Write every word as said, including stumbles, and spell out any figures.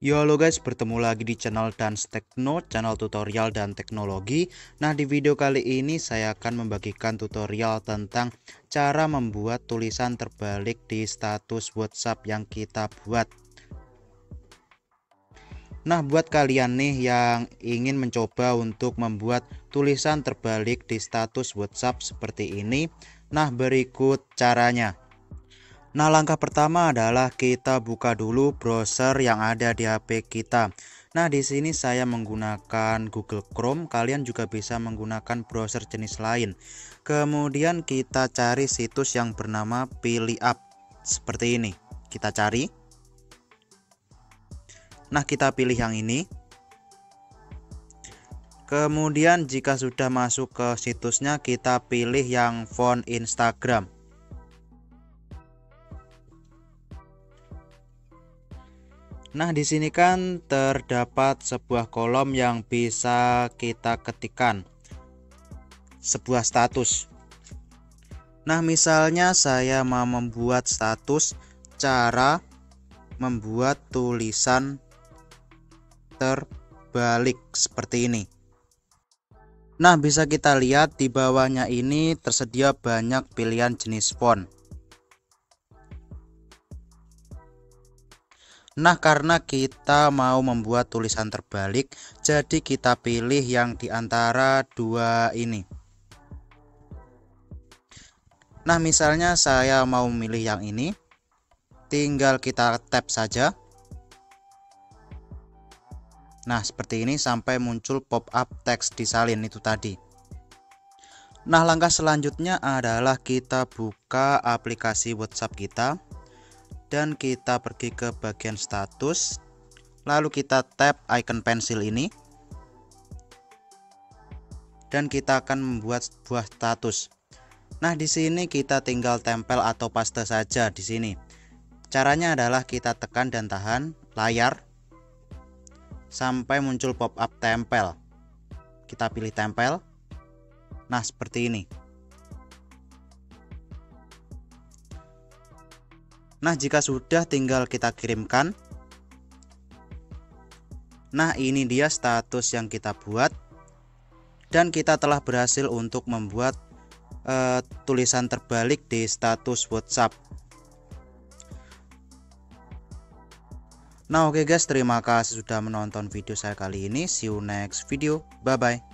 Yo halo guys, bertemu lagi di channel Dance Tekno, channel tutorial dan teknologi. Nah, di video kali ini saya akan membagikan tutorial tentang cara membuat tulisan terbalik di status WhatsApp yang kita buat. Nah, buat kalian nih yang ingin mencoba untuk membuat tulisan terbalik di status WhatsApp seperti ini, nah berikut caranya. Nah, langkah pertama adalah kita buka dulu browser yang ada di H P kita. Nah, di sini saya menggunakan Google Chrome, kalian juga bisa menggunakan browser jenis lain. Kemudian kita cari situs yang bernama Pilih App. Seperti ini. Kita cari. Nah, kita pilih yang ini. Kemudian jika sudah masuk ke situsnya, kita pilih yang font Instagram. Nah, di sini kan terdapat sebuah kolom yang bisa kita ketikkan, sebuah status. Nah, misalnya saya mau membuat status cara membuat tulisan terbalik seperti ini. Nah, bisa kita lihat di bawahnya ini tersedia banyak pilihan jenis font. Nah, karena kita mau membuat tulisan terbalik, jadi kita pilih yang di antara dua ini. Nah, misalnya saya mau memilih yang ini, tinggal kita tap saja. Nah, seperti ini sampai muncul pop-up teks disalin itu tadi. Nah, langkah selanjutnya adalah kita buka aplikasi WhatsApp kita. Dan kita pergi ke bagian status, lalu kita tap icon pensil ini, dan kita akan membuat sebuah status. Nah, di sini kita tinggal tempel atau paste saja di sini. Caranya adalah kita tekan dan tahan layar sampai muncul pop-up tempel. Kita pilih tempel. Nah, seperti ini. Nah, jika sudah tinggal kita kirimkan. Nah, ini dia status yang kita buat. Dan kita telah berhasil untuk membuat uh, tulisan terbalik di status WhatsApp. Nah, oke guys, terima kasih sudah menonton video saya kali ini. See you next video. Bye bye.